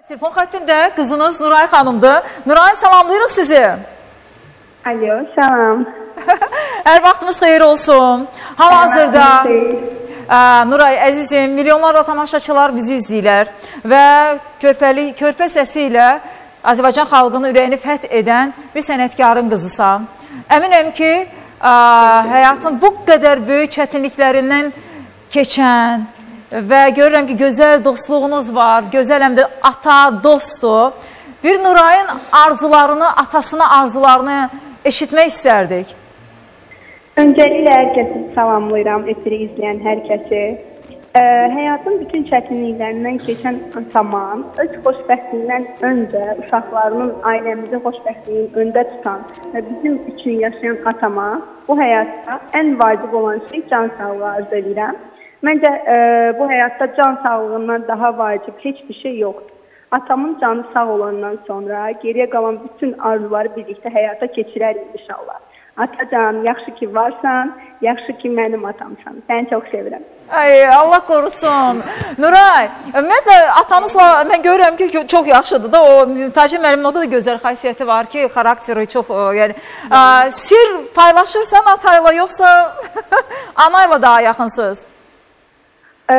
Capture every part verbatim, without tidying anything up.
Telefon xəttində qızınız Nuray xanımdır. Nuray, salamlayırıq sizi. Alo, salam. Hər vaxtımız xeyir olsun. Hal-hazırda Nuray, əzizim, milyonlarla tamaşaçılar bizi izləyirlər və körpəli, körpə səsi ilə Azərbaycan xalqının ürəyini fəth edən bir sənətkarın qızısan. Əminəm ki, ə, həyatın bu qədər böyük çətinliklərindən keçən və görürəm ki, gözəl dostluğunuz var, gözəl həm də ata, dostdur. Bir Nurayın arzularını, atasının arzularını eşitmək istərdik. Öncəliklə hər kəsi salamlayıram, efiri izləyən hər kəsi. Ə, həyatın bütün çətinliklərindən keçən zaman, öz xoşbəxtliyindən öncə uşaqlarının, ailəmizin xoşbəxtliyinin öndə tutan və bizim üçün yaşayan atama bu həyatda ən vacib olan şey can sağlığı arzu edirəm. Məncə ə, bu həyatda can sağlığından daha vacib heç bir şey yoxdur. Atamın canı sağ olandan sonra geriyə qalan bütün arzuları birlikdə həyata keçirərik inşallah. Atacan, yaxşı ki varsan, yaxşı ki mənim atamsan. Səni çox sevirəm. Ay, Allah qorusun. Nuray, mən də atanızla, mən görürəm ki, çox yaxşıdır da. O, Tacir müəllimin orada da gözəl xasiyyəti var ki, xarakteri çox, yəni, ə, sir paylaşırsan atayla, yoxsa anayla daha yaxınsınız? Ə,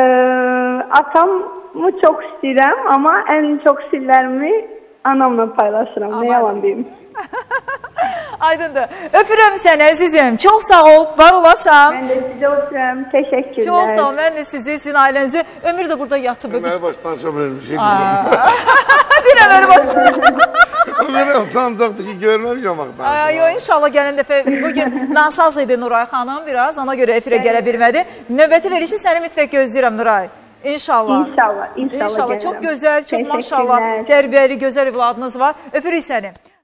atamı çox istəyirəm, amma ən çox sirlərimi anamla paylaşıram. Nə yalan deyim. Aydındır. Öpürəm səni əzizim. Çox sağ ol, var olasan. Mən də sizə öpürəm. Təşəkkürlər. Çox sağ ol. Mən də sizi, sizin ailənizi. Ömür də burada yatıb. Ömür başdan sonra bir şey desəm. Deyir Ömür başdan. Ömür utancaqdır ki, görünəmişəm vaxtdan. Yox, inşallah gələn dəfə bugün nasaz idi Nuray xanım biraz. Ona görə efirə gələ bilmədi. Növbəti verişi səni mütləq gözləyirəm Nuray. İnşallah. İnşallah. İnşallah. İnşallah. Çox gözəl, çox maşallah tərbiyəli, gözəl evladınız var. Öpürük səni.